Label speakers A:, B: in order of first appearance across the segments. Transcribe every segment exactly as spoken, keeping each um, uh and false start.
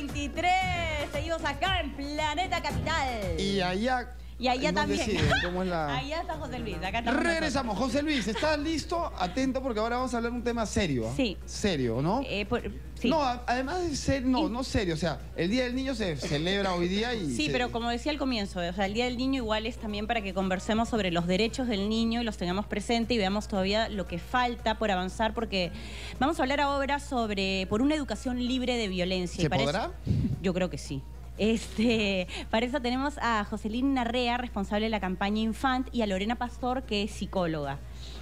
A: veintitrés. Seguimos acá en Planeta Capital.
B: Y allá...
A: Y allá también.
B: Deciden, ¿cómo es la...
A: Allá está José Luis. Acá estamos
B: Regresamos.
A: nosotros.
B: José Luis, ¿estás listo? Atento, porque ahora vamos a hablar de un tema serio. ¿eh?
A: Sí.
B: Serio, ¿no?
A: Eh, por, sí.
B: No, a- además de ser... No,
A: Y-
B: no serio. O sea, el Día del Niño se celebra hoy día y...
A: Sí,
B: se-
A: pero como decía al comienzo, o sea, el Día del Niño igual es también para que conversemos sobre los derechos del niño y los tengamos presente y veamos todavía lo que falta por avanzar, porque vamos a hablar ahora sobre por una educación libre de violencia.
B: ¿Se
A: Y para
B: podrá?
A: eso- yo creo que sí. Este, para eso tenemos a Jocelyn Narrea, responsable de la campaña Infant, y a Lorena Pastor, que es psicóloga.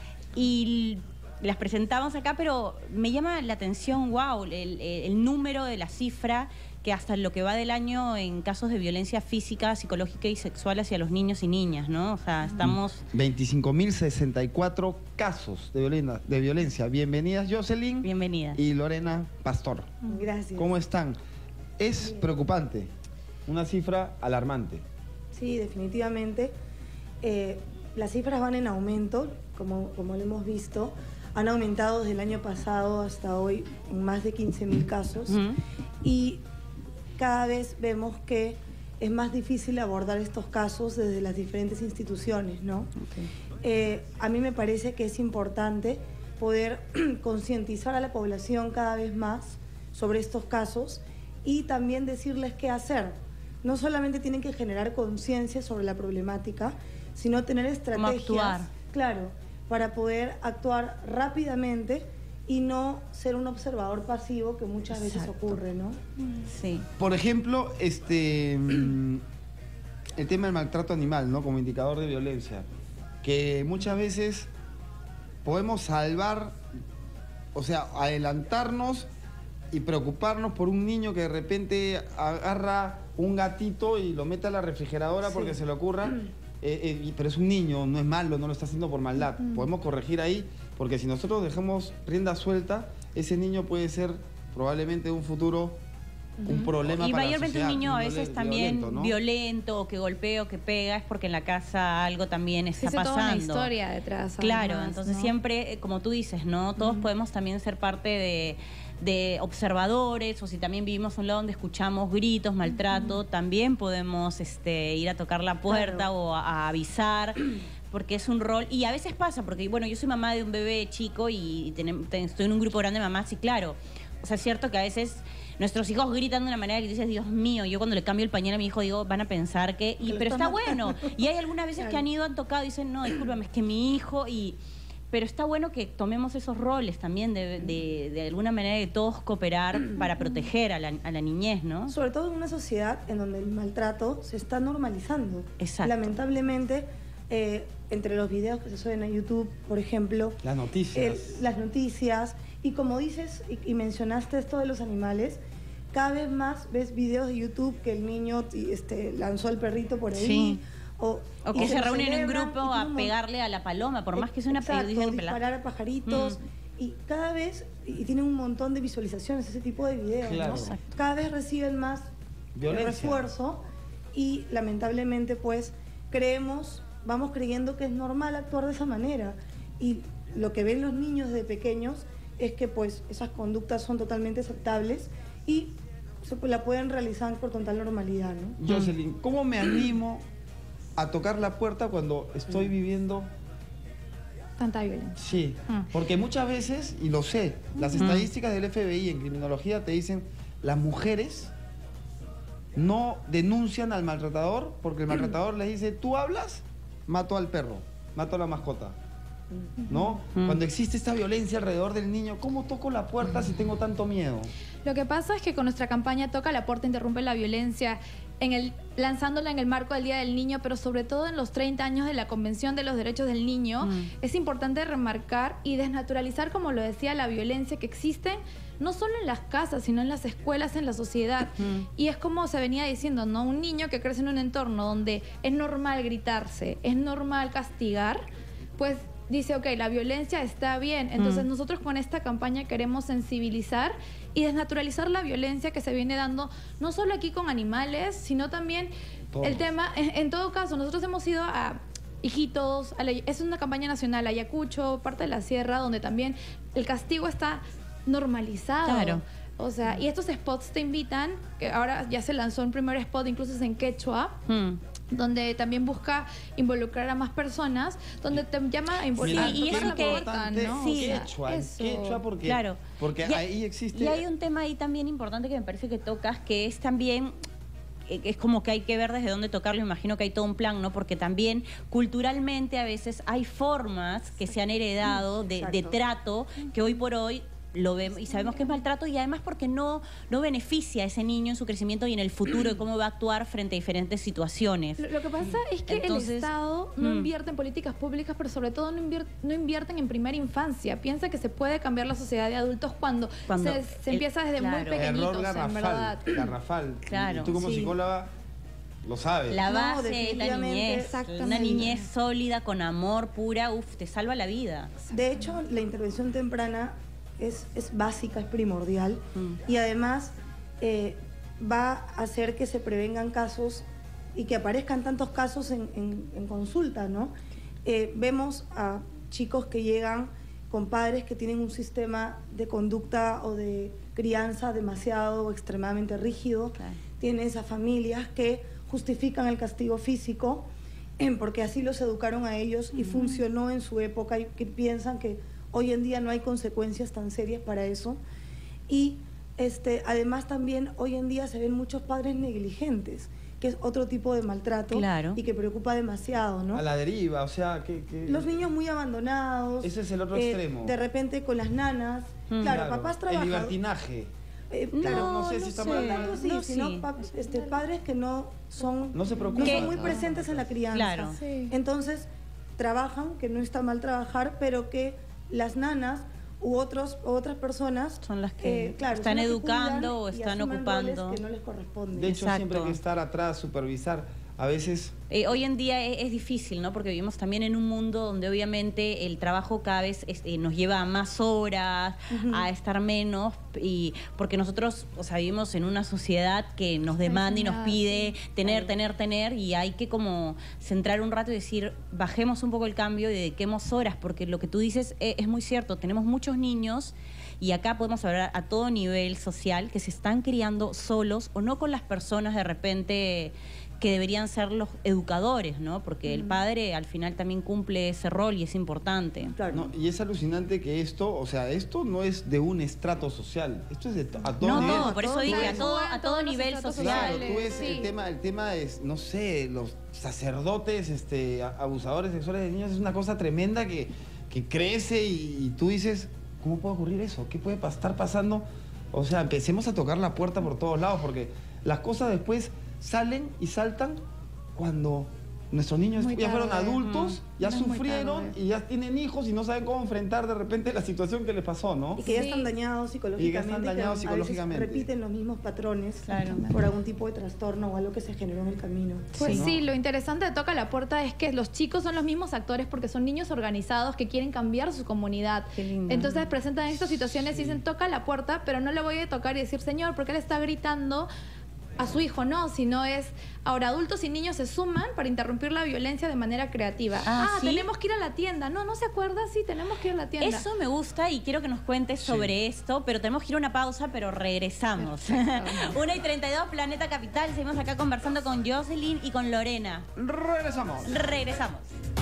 A: Y las presentamos acá, pero me llama la atención, wow, el, el- el número de la cifra que hasta lo que va del año en casos de violencia física, psicológica y sexual hacia los niños y niñas, ¿no? O sea, estamos...
B: veinticinco mil sesenta y cuatro casos de violencia, de violencia. Bienvenidas, Jocelyn.
A: Bienvenidas.
B: Y Lorena Pastor.
C: Gracias.
B: ¿Cómo están? Es preocupante. Una cifra alarmante.
C: Sí, definitivamente. Eh, las cifras van en aumento, como, como lo hemos visto. Han aumentado desde el año pasado hasta hoy en más de quince mil casos.
A: Ujú.
C: Y cada vez vemos que es más difícil abordar estos casos desde las diferentes instituciones, ¿no? Eh, a mí me parece que es importante poder concientizar a la población cada vez más sobre estos casos y también decirles qué hacer. No solamente tienen que generar conciencia sobre la problemática, sino tener estrategias,
A: actuar.
C: claro, para poder actuar rápidamente y no ser un observador pasivo que muchas veces
A: Exacto.
C: ocurre, ¿no?
A: Sí.
B: Por ejemplo, este mm, el tema del maltrato animal, ¿no? Como indicador de violencia. Que muchas veces podemos salvar, o sea, adelantarnos y preocuparnos por un niño que de repente agarra un gatito y lo mete a la refrigeradora
C: Sí.
B: porque se le ocurra. Eh, eh, y- pero es un niño, no es malo, no lo está haciendo por maldad. Podemos corregir ahí, porque si nosotros dejamos rienda suelta, ese niño puede ser probablemente en un futuro un problema
A: Y
B: para la
A: mayormente un
B: sociedad,
A: niño a
B: un
A: veces
B: viole-
A: también
B: violento, ¿no?
A: violento, o que golpea o que pega, es porque en la casa algo también está
D: Existe toda
A: pasando.
D: una historia detrás.
A: Claro,
D: además,
A: entonces
D: ¿no?
A: siempre, eh, como tú dices, ¿no? Todos podemos también ser parte de, de observadores, o si también vivimos a un lado donde escuchamos gritos, maltrato, también podemos este, ir a tocar la puerta
C: Claro.
A: o a, a avisar. Porque es un rol, y a veces pasa, porque bueno, yo soy mamá de un bebé chico y tenem- ten- estoy en un grupo grande de mamás, y claro, o sea, es cierto que a veces nuestros hijos gritan de una manera que dices, Dios mío, yo cuando le cambio el pañal a mi hijo digo, van a pensar que... Y,
C: Que lo
A: pero
C: está
A: está bueno,
C: matando.
A: y hay algunas veces que
C: Claro.
A: han ido, han tocado y dicen, no, discúlpame, es que mi hijo, y... Pero está bueno que tomemos esos roles también, de, de, de alguna manera de todos cooperar para proteger a la, a la niñez, ¿no?
C: Sobre todo en una sociedad en donde el maltrato se está normalizando.
A: Exacto.
C: Lamentablemente, eh, entre los videos que se suben a YouTube, por ejemplo,
B: Las noticias.
C: el- las noticias, y como dices y, y mencionaste esto de los animales, cada vez más ves videos de YouTube que el niño y, este, lanzó al perrito por ahí.
A: Sí.
C: O,
A: O
C: y
A: que se
C: lo
A: reúnen en un
C: celebran,
A: grupo
C: y tiene
A: a
C: un mon-
A: pegarle a la paloma, por más que sea una
C: Exacto,
A: dicen pela-
C: disparar a pajaritos. Y cada vez, y tiene un montón de visualizaciones ese tipo de videos,
B: Claro.
C: ¿no?
A: Exacto.
C: Cada vez reciben más
B: Violencia.
C: refuerzo y lamentablemente pues creemos, vamos creyendo que es normal actuar de esa manera. Y lo que ven los niños desde pequeños es que pues esas conductas son totalmente aceptables y se la pueden realizar con total normalidad, ¿no?
B: Jocelyn, ¿cómo me animo a tocar la puerta cuando estoy viviendo?
D: Tanta violencia.
B: Sí,
A: Mm.
B: porque muchas veces, y lo sé, las
A: Mm.
B: estadísticas del F B I en criminología te dicen, las mujeres no denuncian al maltratador porque el maltratador les dice, tú hablas, mato al perro, mato a la mascota. ¿No?
A: Mm.
B: Cuando existe esta violencia alrededor del niño, ¿cómo toco la puerta si tengo tanto miedo?
D: Lo que pasa es que con nuestra campaña Toca la Puerta, interrumpe la violencia, en el, lanzándola en el marco del Día del Niño, pero sobre todo en los treinta años de la Convención de los Derechos del Niño,
A: Mm.
D: es importante remarcar y desnaturalizar, como lo decía, la violencia que existe no solo en las casas, sino en las escuelas, en la sociedad.
A: Mm.
D: Y es como se venía diciendo, ¿no? Un niño que crece en un entorno donde es normal gritarse, es normal castigar, pues dice, ok, la violencia está bien. Entonces
A: Mm.
D: nosotros con esta campaña queremos sensibilizar y desnaturalizar la violencia que se viene dando, no solo aquí con animales, sino también
B: Todos.
D: el tema, en, en todo caso, nosotros hemos ido a Iquitos, a la- es una campaña nacional, Ayacucho, parte de la sierra, donde también el castigo está normalizado.
A: Claro.
D: O sea, y estos spots te invitan, que ahora ya se lanzó un primer spot, incluso es en quechua,
A: Mm.
D: donde también busca involucrar a más personas, donde te llama a involucrar.
A: Sí, y
B: qué
A: eso que-
B: importante,
D: ¿no?
A: sí,
B: quechua,
D: eso.
B: quechua porque,
A: Claro.
B: porque
A: Y-
B: ahí existe...
A: Y hay un tema ahí también importante que me parece que tocas, que es también, eh, es como que hay que ver desde dónde tocarlo, imagino que hay todo un plan, ¿no? Porque también culturalmente a veces hay formas que se han heredado de, de
C: Exacto.
A: trato que hoy por hoy lo vemos y sabemos que es maltrato, y además porque no, no beneficia a ese niño en su crecimiento y en el futuro de cómo va a actuar frente a diferentes situaciones.
D: Lo, lo que pasa es que
A: Entonces,
D: el Estado no
A: mm.
D: invierte en políticas públicas, pero sobre todo no, invier- no invierten en primera infancia. Piensa que se puede cambiar la sociedad de adultos cuando,
A: Cuando
D: se, se
A: el-
D: empieza desde muy
A: claro.
D: pequeñitos,
B: Error
D: en
B: garrafal,
D: verdad.
B: garrafal.
A: Claro,
B: Y tú como
C: sí.
B: psicóloga lo sabes.
A: La
C: No,
A: base es la
C: definitivamente,
A: niñez.
C: exactamente.
A: Una niñez sólida, con amor, pura, uf, te salva la vida.
C: De hecho, la intervención temprana es, es básica, es primordial
A: Mm.
C: y además eh, va a hacer que se prevengan casos y que aparezcan tantos casos en, en- en consulta, ¿no? Eh, vemos a chicos que llegan con padres que tienen un sistema de conducta o de crianza demasiado o extremadamente rígido.
A: Claro.
C: Tienes a familias que justifican el castigo físico eh, porque así los educaron a ellos y funcionó en su época y que piensan que hoy en día no hay consecuencias tan serias para eso. Y este, además también hoy en día se ven muchos padres negligentes, que es otro tipo de maltrato
A: Claro.
C: y que preocupa demasiado, ¿no?
B: A la deriva, o sea, que... que-
C: Los niños muy abandonados.
B: Ese es el otro
C: eh,
B: extremo.
C: De repente con las nanas.
A: Mm.
C: Claro, papás
B: El
C: trabajan.
B: libertinaje.
C: Eh,
A: No,
C: claro,
B: no sé si
A: no
B: está
A: sé.
B: mal.
C: tanto sí,
A: No,
C: sino
A: sí.
C: pa- este, padres que no son,
B: No se
C: no
B: preocupan.
C: son muy
B: Ah.
C: presentes en la crianza.
A: Claro.
D: Sí.
C: Entonces, trabajan, que no está mal trabajar, pero que las nanas u otros, u otras personas
A: Son las que
C: eh, claro,
A: están
C: son las que
A: educando
C: cuidan
A: o
C: y
A: están
C: asumen
A: ocupando.
C: roles que no les corresponden.
B: De hecho,
A: Exacto.
B: siempre hay que estar atrás, supervisar. A veces...
A: Eh, hoy en día es, es difícil, ¿no? Porque vivimos también en un mundo donde obviamente el trabajo cada vez es- eh, nos lleva a más horas,
C: Ujú.
A: a estar menos, y porque nosotros, o sea, vivimos en una sociedad que nos demanda y nos
D: Presionada,
A: pide
D: sí.
A: tener, tener, tener, y hay que como centrar un rato y decir, bajemos un poco el cambio y dediquemos horas, porque lo que tú dices es, es muy cierto, tenemos muchos niños. Y acá podemos hablar a todo nivel social que se están criando solos o no con las personas de repente que deberían ser los educadores, ¿no? Porque el padre al final también cumple ese rol y es importante.
C: Claro.
B: No, y es alucinante que esto, o sea, esto no es de un estrato social, esto es de to- a todo
A: No,
B: nivel.
A: no, por eso
C: Todo
A: dije, a
C: nivel.
A: todo, a todo
D: Todos los
A: nivel
D: estratos
A: social.
B: Claro,
D: sociales.
B: tú ves
D: Sí.
B: el tema, el tema es, no sé, los sacerdotes, este, a- abusadores sexuales de niños es una cosa tremenda que, que crece y, y tú dices, ¿cómo puede ocurrir eso? ¿Qué puede pa- estar pasando? O sea, empecemos a tocar la puerta por todos lados porque las cosas después salen y saltan cuando nuestros niños
D: Muy
B: ya fueron
D: tarde.
B: adultos,
A: Mm.
B: ya
D: Es muy
B: sufrieron
D: tarde.
B: y ya tienen hijos y no saben cómo enfrentar de repente la situación que les pasó, ¿no?
C: Y que ya
D: Sí.
C: están dañados psicológicamente.
B: Y que están dañados
C: a veces
B: psicológicamente.
C: repiten los mismos patrones
A: Claro.
C: por algún tipo de trastorno o algo que se generó en el camino.
D: Pues
B: Sí.
D: sí,
B: ¿no?
D: lo interesante de Toca la Puerta es que los chicos son los mismos actores porque son niños organizados que quieren cambiar su comunidad.
A: Qué lindo.
D: Entonces presentan estas situaciones y dicen, toca la puerta, pero no le voy a tocar y decir, señor, ¿por qué le está gritando a su hijo? No, sino es, ahora adultos y niños se suman para interrumpir la violencia de manera creativa.
A: Ah,
D: Ah,
A: ¿sí?
D: tenemos que ir a la tienda. No, ¿no se acuerda? Sí, tenemos que ir a la tienda.
A: Eso me gusta y quiero que nos cuentes sobre esto, pero tenemos que ir a una pausa, pero regresamos. Una y treinta y dos, Planeta Capital. Seguimos acá conversando con Jocelyn y con Lorena.
B: Regresamos.
A: Regresamos.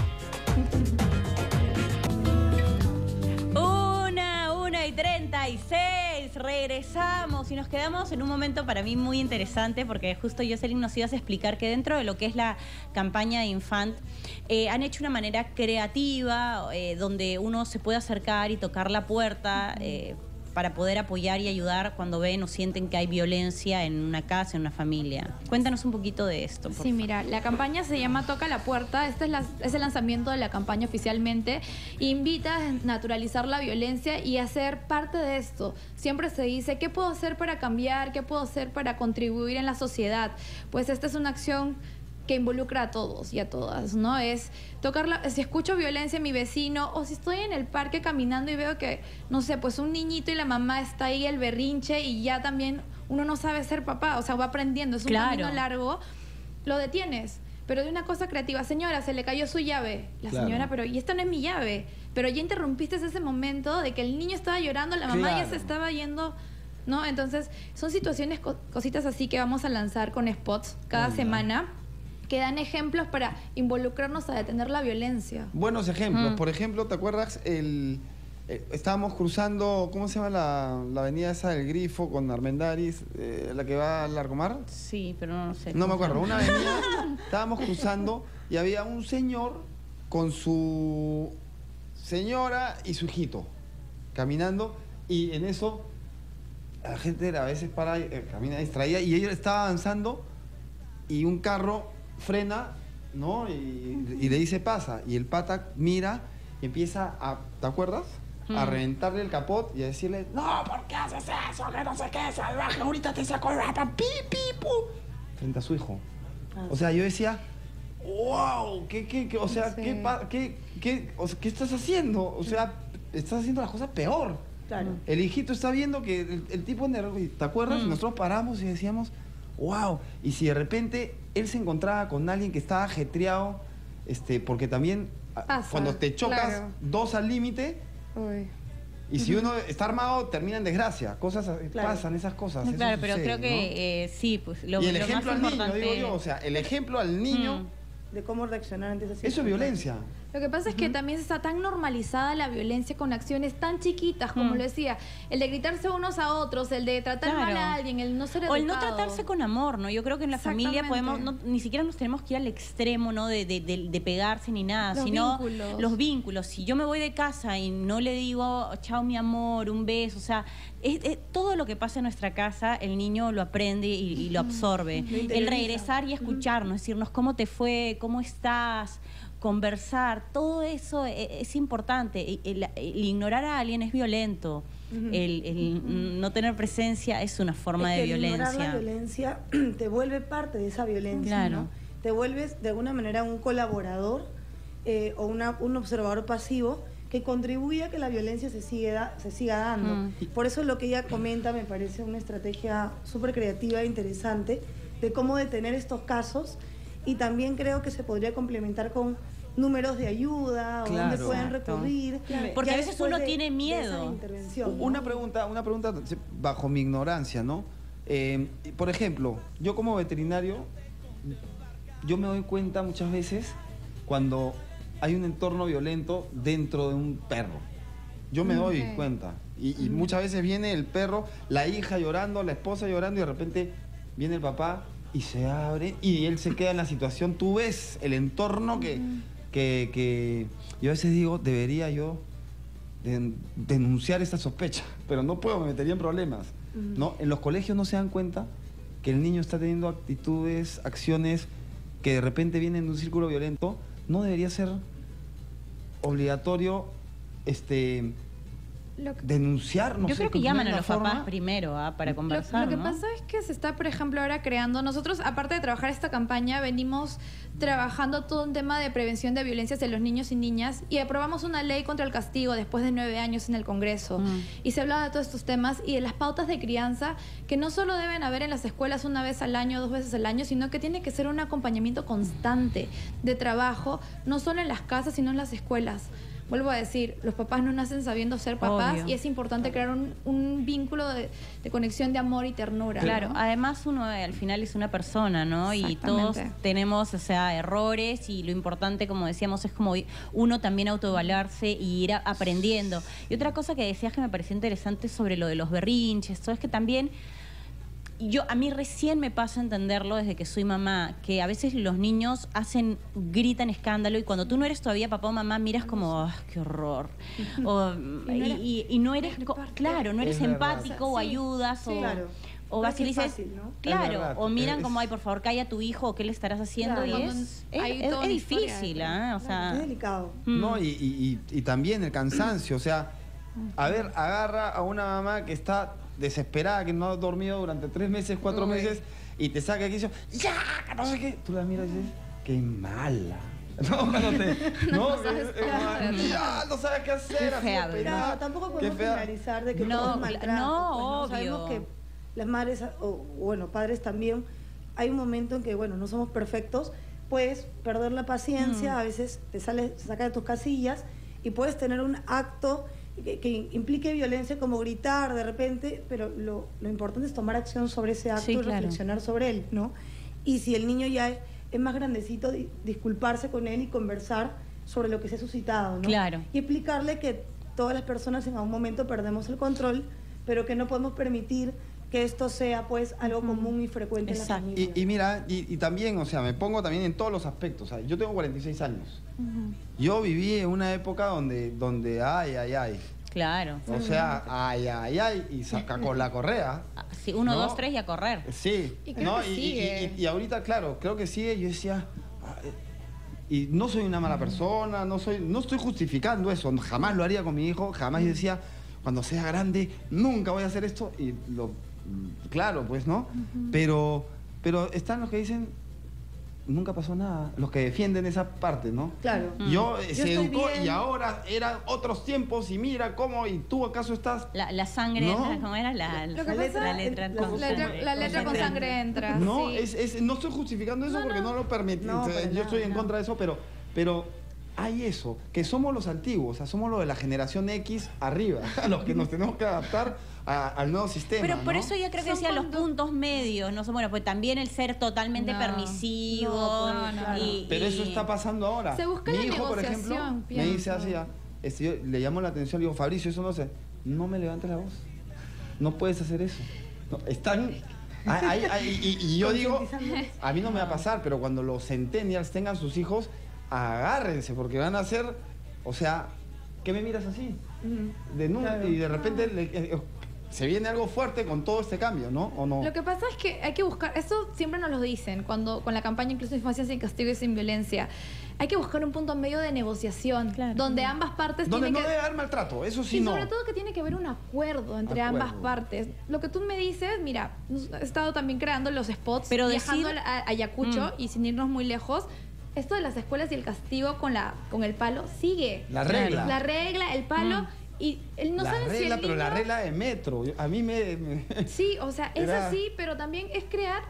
A: Una, una y treinta y seis, regresamos y nos quedamos en un momento para mí muy interesante porque justo Jocelyn nos ibas a explicar que dentro de lo que es la campaña de Infant eh, han hecho una manera creativa eh, donde uno se puede acercar y tocar la puerta eh, para poder apoyar y ayudar cuando ven o sienten que hay violencia en una casa, en una familia. Cuéntanos un poquito de esto, por
D: Sí,
A: favor.
D: mira, la campaña se llama Toca la Puerta. Este es, la- es el lanzamiento de la campaña oficialmente. Invita a naturalizar la violencia y a ser parte de esto. Siempre se dice, ¿qué puedo hacer para cambiar? ¿Qué puedo hacer para contribuir en la sociedad? Pues esta es una acción que involucra a todos y a todas, ¿no? Es tocar la, si escucho violencia en mi vecino o si estoy en el parque caminando y veo que, no sé, pues un niñito y la mamá está ahí, el berrinche, y ya también uno no sabe ser papá, o sea, va aprendiendo, es un
A: Claro.
D: camino largo, lo detienes. Pero de una cosa creativa, señora, se le cayó su llave. La
B: Claro.
D: señora, pero y esta no es mi llave. Pero ya interrumpiste ese momento de que el niño estaba llorando, la mamá ya
B: Claro.
D: se estaba yendo ¿no? Entonces, son situaciones, co- cositas así que vamos a lanzar con spots cada
B: Hola.
D: semana que dan ejemplos para involucrarnos a detener la violencia.
B: Buenos ejemplos.
A: Mm.
B: Por ejemplo, ¿te acuerdas? El, eh, estábamos cruzando, ¿cómo se llama la, la avenida esa del Grifo con Armendáriz, eh, la que va al Largomar?
A: Sí, pero no sé.
B: No me
A: cómo se
B: acuerdo,
A: llama.
B: una avenida, estábamos cruzando y había un señor con su señora y su hijito caminando, y en eso la gente a veces para, eh, camina distraída, y ella estaba avanzando y un carro frena, ¿no? Y, y le dice pasa, y el pata mira y empieza a, ¿te acuerdas? A
A: Mm.
B: reventarle el capot y a decirle, no, ¿por qué haces eso? Que no sé qué, salvaje, ahorita te saco la rata, pi, pi, pu. Frente a su hijo.
C: Ah,
B: O sea, yo decía, wow, ¿qué, qué, qué- o sea,
D: Sí.
B: ¿qué, pa- qué, qué, o sea, ¿qué estás haciendo? O sea, estás haciendo las cosas peor.
C: Claro.
B: El hijito está viendo que el, el tipo nervioso, ¿te acuerdas?
A: Mm.
B: Y nosotros paramos y decíamos, wow. Y si de repente él se encontraba con alguien que estaba ajetreado, este, porque también a-
D: Pasa,
B: cuando te chocas
D: claro.
B: dos al límite,
D: Uy.
B: y si uno está armado, termina en desgracia. Cosas
C: Claro.
B: pasan, esas cosas. eso
A: Claro, pero
B: sucede,
A: creo
B: ¿no?
A: que eh, sí, pues lo,
B: y el
A: lo
B: ejemplo
A: más
B: al niño,
A: importante...
B: digo yo, o sea, el ejemplo al niño,
A: Mm.
C: De cómo reaccionar ante esas
B: eso es
C: circunstancias.
B: violencia.
D: Lo que pasa es que también está tan normalizada la violencia con acciones tan chiquitas, como
A: Mm.
D: lo decía, el de gritarse unos a otros, el de tratar
A: Claro.
D: mal a alguien, el no ser
A: O el no
D: educado.
A: tratarse con amor, ¿no? Yo creo que en la familia podemos,
D: Exactamente.
A: no, ni siquiera nos tenemos que ir al extremo, ¿no? De, de, de- de pegarse ni nada,
D: Los
A: sino
D: vínculos.
A: los vínculos. Si yo me voy de casa y no le digo, chao mi amor, un beso, o sea, es- es- todo lo que pasa en nuestra casa, el niño lo aprende y, y lo absorbe.
C: Lo
A: El
C: interioriza.
A: regresar y escucharnos, decirnos cómo te fue, cómo estás, conversar, todo eso e- es importante. El, el ignorar a alguien es violento.
C: Ujú.
A: El, el no tener presencia es una forma
C: Es
A: de
C: que el ignorar
A: violencia.
C: la violencia te vuelve parte de esa violencia,
A: Claro.
C: ¿no? Te vuelves de alguna manera un colaborador eh, o una- un observador pasivo que contribuye a que la violencia se siga, se siga dando.
A: Mm.
C: Por eso lo que ella comenta me parece una estrategia súper creativa e interesante de cómo detener estos casos, y también creo que se podría complementar con números de ayuda o
B: Claro.
C: donde pueden
A: Exacto.
C: recurrir.
A: Porque
C: ya
A: a veces
C: después
A: uno
C: de-
A: tiene
C: de
A: miedo.
C: esa intervención, ¿no?
B: Una pregunta, una pregunta bajo mi ignorancia, ¿no? Eh, por ejemplo, yo como veterinario, yo me doy cuenta muchas veces cuando hay un entorno violento dentro de un perro. Yo me doy
D: Ok.
B: cuenta. Y, y muchas veces viene el perro, la hija llorando, la esposa llorando, y de repente viene el papá y se abre y él se queda en la situación. Tú ves el entorno que, que, que yo a veces digo, debería yo den- denunciar esta sospecha, pero no puedo, me metería en problemas. ¿No? En los colegios no se dan cuenta que el niño está teniendo actitudes, acciones que de repente vienen de un círculo violento. No debería ser obligatorio este
D: Lo que-
B: denunciar, no
A: Yo
B: sé,
A: creo que
B: de
A: llaman a
B: una
A: los
B: forma.
A: papás primero ¿ah? para
D: Lo,
A: conversar,
D: lo que
A: ¿no?
D: pasa es que se está, por ejemplo, ahora creando. Nosotros, aparte de trabajar esta campaña, venimos trabajando todo un tema de prevención de violencia hacia los niños y niñas, y aprobamos una ley contra el castigo después de nueve años en el Congreso.
A: Mm.
D: Y se hablaba de todos estos temas y de las pautas de crianza que no solo deben haber en las escuelas una vez al año, dos veces al año, sino que tiene que ser un acompañamiento constante de trabajo, no solo en las casas, sino en las escuelas. Vuelvo a decir, los papás no nacen sabiendo ser papás,
A: Obvio.
D: y es importante crear un, un vínculo de, de conexión de amor y ternura.
A: Claro,
D: ¿no?
A: además uno eh, al final es una persona, ¿no? Y todos
D: Exactamente.
A: tenemos, o sea, errores, y lo importante, como decíamos, es como uno también autoevaluarse y ir a- aprendiendo. Y otra cosa que decías que me pareció interesante sobre lo de los berrinches, todo es que también yo a mí recién me pasa a entenderlo desde que soy mamá, que a veces los niños hacen, gritan escándalo, y cuando tú no eres todavía papá o mamá miras como, "Ah, qué horror". O,
D: Y
A: y,
D: no eres-
A: y- y no eres, co-
D: parte.
A: claro, no eres
B: Es verdad.
A: empático o
D: Sí,
A: ayudas
D: sí.
A: o,
C: Claro.
A: o vas y le
C: Parece
A: dices,
C: fácil, ¿no?
A: claro,
B: Es verdad.
A: o miran
B: Es-
A: como, ay, por favor, calla a tu hijo, o qué le estarás haciendo,
C: Claro.
A: y
D: Cuando
A: es, es,
D: hay
A: es-
D: toda
A: es
D: una historia
A: difícil,
D: detrás.
A: ¿ah? O sea,
C: Es delicado.
A: mm.
B: No, y, y- y- y también el cansancio, o sea, a ver, agarra a una mamá que está desesperada, que no ha dormido durante tres meses, cuatro
D: Uy.
B: meses, y te saca aquí y dice, ya, que no sé qué. Tú la miras y dices, qué mala. No, cuando te, no, que-
D: sabes
B: eh,
D: qué hacer.
B: ya, no sabes qué hacer.
A: Qué
B: así
A: fea,
B: de
A: ¿verdad?
B: peinada,
C: No, tampoco
B: qué
C: podemos
B: fea.
C: generalizar de que
A: No,
C: todo es
A: cla-
C: maltrato.
A: no,
C: pues, Sabemos
A: obvio.
C: que las madres, o bueno, padres también, hay un momento en que, bueno, no somos perfectos, puedes perder la paciencia,
A: Mm.
C: a veces te sales, te saca de tus casillas, y puedes tener un acto que, que implique violencia como gritar de repente, pero lo, lo importante es tomar acción sobre ese acto
A: Sí,
C: y
A: claro.
C: reflexionar sobre él, ¿no? Y si el niño ya es, es más grandecito, di- disculparse con él y conversar sobre lo que se ha suscitado, ¿no?
A: Claro.
C: Y explicarle que todas las personas en algún momento perdemos el control, pero que no podemos permitir que esto sea pues algo común y frecuente
A: Exacto.
C: en la familia.
B: Y, y mira, y, y también, o sea, me pongo también en todos los aspectos. O sea, yo tengo cuarenta y seis años. Yo viví en una época donde, donde ay, ay, ay.
A: Claro.
B: O sea, ay, ay, ay, y saca con la correa.
A: Ah, sí, uno,
B: ¿no?
A: dos, tres y a correr.
B: Sí,
D: Y creo
B: ¿no?
D: que
B: Y, y-
D: sigue.
B: y- y ahorita, claro, creo que sigue. Yo decía, ah, eh, y no soy una mala persona, no soy, no estoy justificando eso, jamás lo haría con mi hijo, jamás yo decía, cuando sea grande, nunca voy a hacer esto. Y lo, claro, pues, ¿no? Pero, pero están los que dicen, nunca pasó nada, los que defienden esa parte, ¿no?
C: Claro.
B: Yo eh,
C: Yo
B: se
C: estoy
B: educó
C: bien.
B: y ahora eran otros tiempos y mira cómo, y tú acaso estás...
A: La, la sangre,
B: No.
A: entra, ¿cómo era? La,
D: Lo que
A: la
D: pasa-
A: letra, la letra
C: la-
A: con
D: La letra,
A: sangre.
D: la letra con sangre entra.
B: No,
D: sí.
B: es, es- no estoy justificando eso
D: No,
B: porque
D: no.
B: no lo permite.
C: No,
B: O sea,
C: para
B: yo
C: nada,
B: estoy en
C: no.
B: contra de eso, pero, pero hay eso, que somos los antiguos, o sea, somos los de la generación X arriba, los que nos tenemos que adaptar a- al nuevo sistema.
A: Pero por
B: ¿no?
A: eso ya creo que
D: Son
A: decía los
D: condu-
A: puntos medios, no sé, bueno, pues también el ser totalmente
D: No.
A: permisivo.
C: No, pues,
D: claro.
A: y-
B: Pero eso
A: y-
B: está pasando ahora.
D: Se busca
B: Mi
D: la
B: hijo, por ejemplo,
D: negociación,
B: me
D: pienso.
B: dice así, ah, este, yo le llamo la atención, le digo, Fabricio, eso no sé, no me levantes la voz, no puedes hacer eso. No, están... ay, ay, ay, y, y yo digo,
C: Concientizándoles.
B: a mí no me va a pasar, pero cuando los centennials tengan sus hijos, agárrense, porque van a ser, o sea, ¿qué me miras así?
C: Ujú.
B: De nu-
C: Claro.
B: Y de repente le- eh, se viene algo fuerte con todo este cambio, ¿no? ¿O no?
D: Lo que pasa es que hay que buscar, eso siempre nos lo dicen, cuando con la campaña Incluso Infancia sin Castigo y sin Violencia, hay que buscar un punto medio de negociación,
A: Claro.
D: donde ambas partes
B: Donde
D: tienen
B: no
D: que...
B: debe haber maltrato, eso sí
D: y
B: no.
D: sobre todo que tiene que haber un acuerdo entre
B: Acuerdo.
D: ambas partes. Lo que tú me dices, mira, he estado también creando los spots,
A: Pero
D: viajando
A: decir-
D: a, a Ayacucho
A: Mm.
D: y sin irnos muy lejos. Esto de las escuelas y el castigo con la con el palo sigue.
B: La regla.
D: La regla, el palo.
A: Mm.
D: Y él no
B: la
D: sabe si
B: regla,
D: el
B: pero la
D: niño-
B: regla de metro. yo- A mí me... me-
D: Sí, o sea, es
B: Era-
D: así, pero también es crear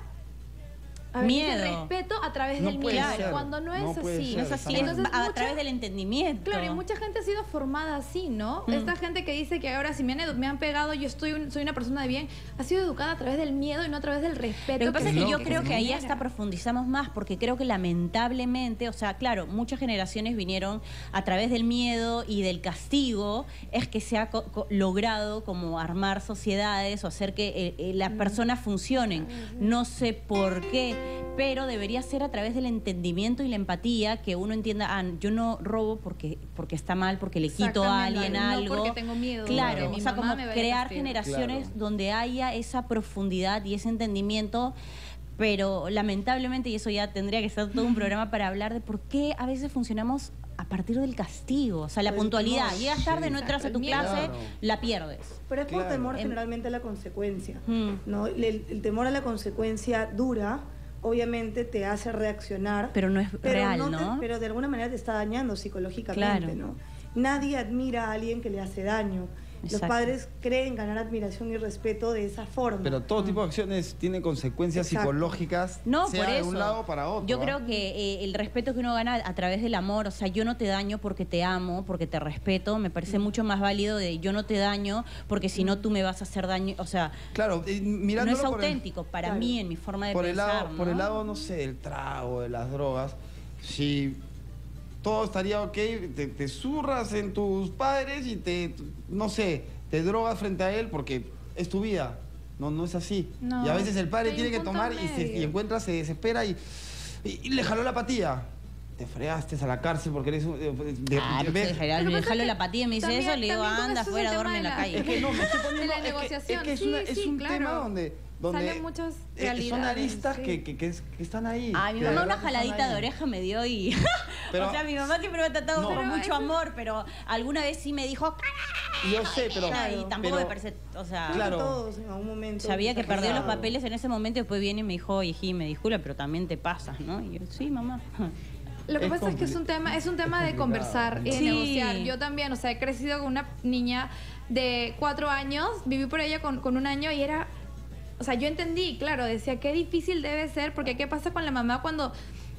D: a veces
A: Miedo.
D: el respeto a través
B: No
D: del
B: puede
D: miedo.
B: ser,
D: Cuando no es
B: no puede
D: así.
B: ser,
A: No es así,
B: está
A: es
B: mal.
A: a
D: mucha-
A: través del entendimiento.
D: Claro, y mucha gente ha sido formada así, ¿no?
A: Mm.
D: Esta gente que dice que ahora si me han, edu- me han pegado, yo estoy un- soy una persona de bien, ha sido educada a través del miedo y no a través del respeto.
A: Lo que pasa es que
B: Es
A: yo
B: loco,
A: creo
B: ¿no?
A: que ahí
D: genera.
A: hasta profundizamos más, porque creo que lamentablemente, o sea, claro, muchas generaciones vinieron a través del miedo y del castigo, es que se ha co- co- logrado como armar sociedades o hacer que eh, eh, las personas funcionen. No sé por qué, pero debería ser a través del entendimiento y la empatía, que uno entienda, ah, yo no robo porque, porque está mal, porque le quito a
D: Exactamente,
A: alguien
D: no
A: algo.
D: porque tengo miedo,
A: Claro,
D: porque mi
A: o sea,
D: mamá
A: como
D: me vaya a
A: crear
D: castigar.
A: generaciones
B: Claro.
A: donde haya esa profundidad y ese entendimiento, pero lamentablemente, y eso ya tendría que ser todo un programa para hablar de por qué a veces funcionamos a partir del castigo, o sea, la
C: Del
A: puntualidad.
C: temor.
A: Llegas tarde,
B: Sí.
A: no entras a tu
D: El miedo.
A: clase,
B: Claro.
A: la pierdes.
C: Pero es por
B: Claro.
C: temor
A: Em-
C: generalmente a la consecuencia.
A: Mm.
C: ¿No? El, el temor a la consecuencia dura, obviamente te hace reaccionar.
A: Pero no es real,
C: te-
A: ¿no?
C: pero de alguna manera te está dañando psicológicamente,
A: Claro.
C: ¿no? Nadie admira a alguien que le hace daño. Los
A: Exacto.
C: padres creen ganar admiración y respeto de esa forma.
B: Pero todo tipo de acciones tiene consecuencias
C: Exacto.
B: psicológicas,
A: No,
B: sea
A: por
B: de
A: eso.
B: un lado para otro.
A: Yo
B: ¿ah?
A: creo que eh, el respeto que uno gana a través del amor, o sea, yo no te daño porque te amo, porque te respeto, me parece
B: Mm.
A: mucho más válido de yo no te daño porque si no tú me vas a hacer daño, o sea,
B: Claro, eh,
A: no
B: mirándolo
A: es
B: por el-
A: auténtico para
C: Claro.
A: mí en mi forma de
B: por el
A: pensar,
B: lado,
A: ¿no?
B: por el lado, no sé, del trago, de las drogas, si todo estaría ok, te, te zurras en tus padres y te, no sé, te drogas frente a él porque es tu vida. No, no es así.
D: No,
B: y a veces el padre
D: hay
B: tiene
D: un
B: que
D: punto
B: tomar y, se,
D: medio.
B: y encuentra, se desespera y, y- y le jaló la patilla. Te fregaste a la cárcel porque eres un... de- de-
A: Ah,
B: de-
A: pero
B: de-
A: se jala-
D: Lo que
A: le
D: pasa
A: jalo
D: es que
A: la patilla y me dice
D: también-
A: eso, le digo,
D: también con
A: anda
D: eso es el
A: afuera,
D: tema
A: duerme en
D: de
A: la
D: la-
A: calle.
B: Es que no, me estoy poniendo...
D: De la
B: es que-
D: negociación,
B: Es que, es,
D: sí,
B: una- es
D: sí,
B: un
D: claro.
B: tema donde... donde
D: Salen muchas
B: eh, son
D: realidades,
B: aristas
D: sí.
B: que, que, que es- que están ahí.
A: Ay, mi
B: que de
A: mamá una
B: verdad que están
A: jaladita de
B: ahí.
A: oreja me dio y...
B: Pero-
A: o sea, mi mamá siempre me ha tratado
B: No.
A: con
D: Pero
A: mucho
D: eso-
A: amor, pero alguna vez sí me dijo...
B: Yo sé, pero...
A: "Carajo", y tampoco
B: pero-
A: me parece... O sea,
C: Creo que
B: claro.
C: todos en algún momento.
A: sabía que perdió los
C: Claro.
A: papeles en ese momento y después viene y me dijo, oye, Ji, me disculpa, pero también te pasas, ¿no? Y yo, sí, mamá.
D: Lo que
B: Es
D: pasa es que es
B: compli-
D: un tema, es un tema
B: es
D: de
B: complicado.
D: conversar y de
A: Sí.
D: negociar. Yo también, o sea, he crecido con una niña de cuatro años, viví por ella con, con un año y era, o sea, yo entendí, claro, decía qué difícil debe ser, porque qué pasa con la mamá cuando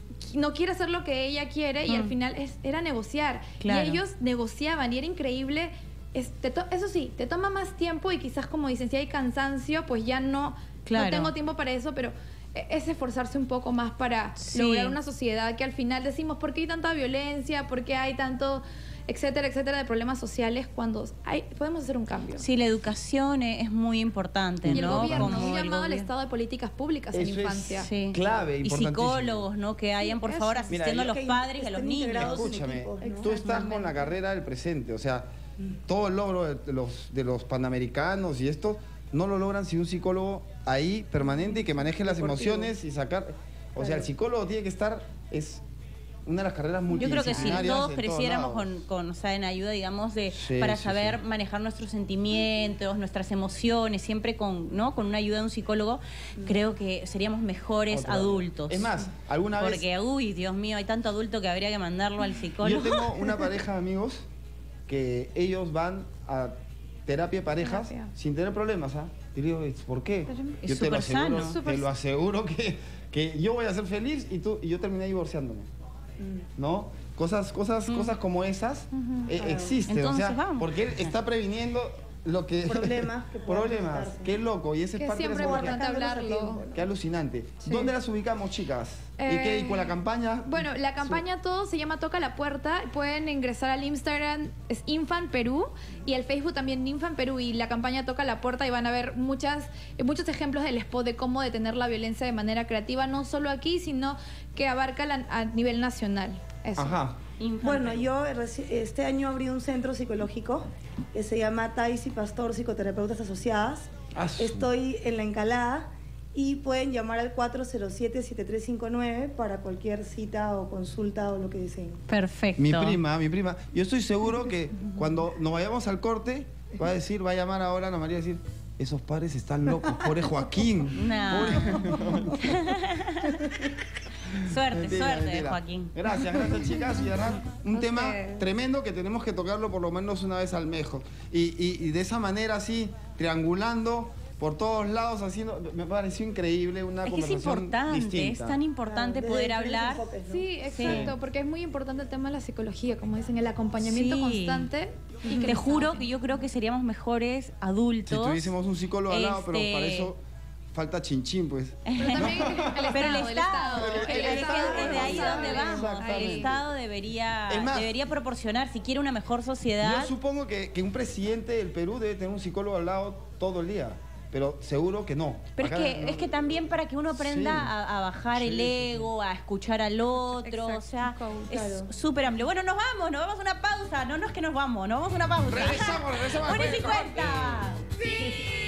D: no quiere hacer lo que ella quiere y
A: Mm.
D: al final es, era negociar.
A: Claro.
D: Y ellos negociaban y era increíble es- te to- eso sí, te toma más tiempo y quizás como dicen, si hay cansancio, pues ya no,
A: Claro.
D: no tengo tiempo para eso, pero e- es esforzarse un poco más para
A: Sí.
D: lograr una sociedad que al final decimos, ¿por qué hay tanta violencia? ¿Por qué hay tanto, etcétera, etcétera, de problemas sociales cuando hay, podemos hacer un cambio?
A: Sí, la educación es es muy importante,
D: Y el
A: ¿no?
D: gobierno,
A: Como
D: un
A: el
D: llamado al
A: gobierno.
D: estado de políticas públicas en
B: Eso es-
D: infancia.
A: Sí.
B: Clave,
A: Y
B: importantísimo.
A: psicólogos, ¿no? Que hayan, por
D: Eso.
A: favor,
B: Mira,
A: asistiendo a
B: yo-
A: los
C: que
A: padres y a los
C: estén
A: niños.
C: integrados en
B: Escúchame,
C: equipos, ¿no?
B: tú estás con la carrera del presente, o sea, todo el logro de los, de los panamericanos y esto no lo logran sin un psicólogo ahí permanente y que maneje las
C: Deportivo.
B: emociones y sacar... O sea,
C: Claro.
B: el psicólogo tiene que estar... es una de las carreras
A: Yo creo que si
B: multidisciplinarias
A: todos
B: en
A: creciéramos
B: lados.
A: con, con, o sea, en ayuda, digamos, de
B: Sí,
A: para
B: sí,
A: saber
B: sí.
A: manejar nuestros sentimientos, nuestras emociones, siempre con, ¿no? Con una ayuda de un psicólogo, creo que seríamos mejores
B: Otra.
A: adultos.
B: Es más, alguna vez...
A: Porque, uy, Dios mío, hay tanto adulto que habría que mandarlo al psicólogo.
B: Yo tengo una pareja de amigos que ellos van a terapia de parejas
D: Terapia.
B: sin tener problemas, ¿ah? Y digo, ¿por qué?
A: Es
B: yo te lo
A: súper
B: aseguro,
A: sano.
B: te lo aseguro que, que yo voy a ser feliz y tú y yo terminé divorciándome. ¿No? Cosas, cosas, cosas como esas eh,
C: Claro.
B: existen,
A: Entonces,
B: o sea,
A: vamos.
B: porque él está previniendo lo que
C: Problemas que puedan
B: problemas,
C: presentarse.
B: qué loco, y ese es
D: Que
B: parte de la
D: siempre es
B: psicología.
D: importante
C: Atacándolos a
D: hablarlo.
C: tiempo,
B: Qué alucinante.
D: Sí.
B: ¿Dónde las ubicamos, chicas? ¿Y, qué, y con la campaña?
D: Bueno, la campaña todo se llama Toca la Puerta. Pueden ingresar al Instagram, es Infant Perú, y el Facebook también Infant Perú. Y la campaña Toca la Puerta y van a ver muchas, eh, muchos ejemplos del spot de cómo detener la violencia de manera creativa, no solo aquí, sino que abarca la- a nivel nacional. Eso.
B: Ajá.
A: Infantil.
C: Bueno, yo reci- este año abrí un centro psicológico que se llama Tais y Pastor Psicoterapeutas Asociadas.
B: Ah, su-
C: Estoy en la Encalada y pueden llamar al cuatro cero siete, siete tres cinco nueve para cualquier cita o consulta o lo que deseen.
A: Perfecto.
B: Mi prima, mi prima. Yo estoy seguro que cuando nos vayamos al corte, va a decir, va a llamar ahora a Ana María y decir, esos padres están locos, pobre Joaquín.
A: No. Suerte,
B: Mentira,
A: suerte,
B: mentira.
A: Joaquín.
B: Gracias, gracias chicas. Y verdad, un
D: A
B: tema
D: ustedes.
B: tremendo que tenemos que tocarlo por lo menos una vez al mes. Y, y- y de esa manera así, triangulando por todos lados, haciendo, me pareció increíble una
A: Es que es
B: conversación
A: importante,
B: distinta.
A: es tan importante
C: Claro,
A: poder
C: desde diferentes
A: hablar.
C: enfoques, ¿no?
D: Sí, exacto, porque es muy importante el tema de la psicología, como dicen, el acompañamiento
A: Sí.
D: constante. Y
A: Te juro que yo creo que seríamos mejores
B: Si
A: adultos.
B: tuviésemos un psicólogo al lado, pero
A: Este-
B: para eso falta chinchín, pues.
D: Pero también el Estado,
A: Pero el
D: el
A: Estado,
D: Estado,
A: el
D: el
A: es
D: Estado
A: que desde ahí
D: responsable.
A: donde vamos, el
B: Exactamente.
A: Estado debería,
B: Es más,
A: debería proporcionar, si quiere una mejor sociedad.
B: Yo supongo que, que un presidente del Perú debe tener un psicólogo al lado todo el día, pero seguro que no.
A: Pero es
B: Acá,
A: que,
B: ¿no?
A: es que también para que uno aprenda
B: Sí.
A: a, a bajar
B: Sí,
A: el
B: sí,
A: ego, a escuchar al otro,
D: Exacto,
A: o sea,
D: un coach.
A: es
C: Claro.
A: súper amplio. Bueno, nos vamos, nos vamos a una pausa. No, no es que nos vamos, nos vamos a una pausa.
B: Regresamos, regresamos
A: Una y
B: después de
A: cincuenta. Sí.